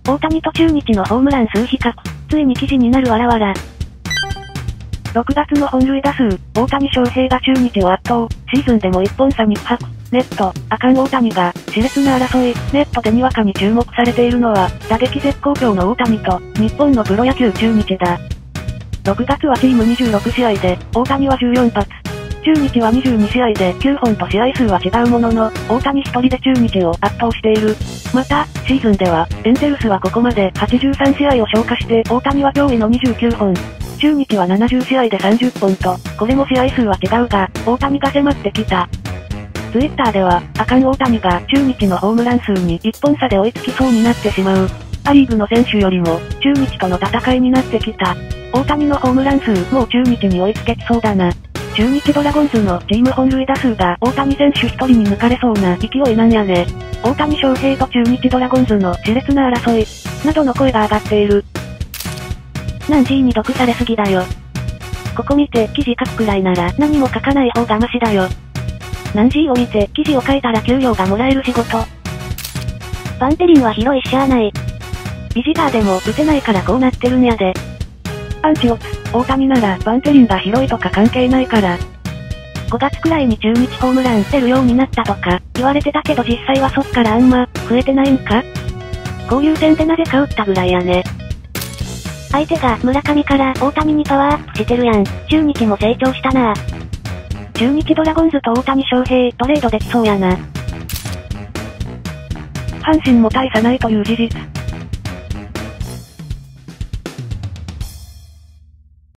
大谷と中日のホームラン数比較。ついに記事になるわらわら。6月の本塁打数、大谷翔平が中日を圧倒。シーズンでも1本差に不白。ネット、アカン大谷が、熾烈な争い。ネットでにわかに注目されているのは、打撃絶好調の大谷と、日本のプロ野球中日だ。6月はチーム26試合で、大谷は14発。中日は22試合で9本と試合数は違うものの、大谷一人で中日を圧倒している。また、シーズンでは、エンゼルスはここまで83試合を消化して、大谷は驚異の29本。中日は70試合で30本と、これも試合数は違うが、大谷が迫ってきた。ツイッターでは、アカン大谷が中日のホームラン数に1本差で追いつきそうになってしまう。アリーグの選手よりも、中日との戦いになってきた。大谷のホームラン数、もう中日に追いつけきそうだな。中日ドラゴンズのチーム本塁打数が大谷選手一人に抜かれそうな勢いなんやね。大谷翔平と中日ドラゴンズの熾烈な争い、などの声が上がっている。ナンジーに毒されすぎだよ。ここ見て記事書くくらいなら何も書かない方がマシだよ。ナンジーを見て記事を書いたら給料がもらえる仕事。バンテリンは広いししゃあない。ビジターでも打てないからこうなってるんやで。アンチオツ、大谷ならバンテリンが広いとか関係ないから。5月くらいに中日ホームラン出るようになったとか言われてたけど実際はそっからあんま増えてないんか？交流戦でなぜか打ったぐらいやね。相手が村上から大谷にパワーアップしてるやん。中日も成長したな。中日ドラゴンズと大谷翔平トレードできそうやな。阪神も大差ないという事実。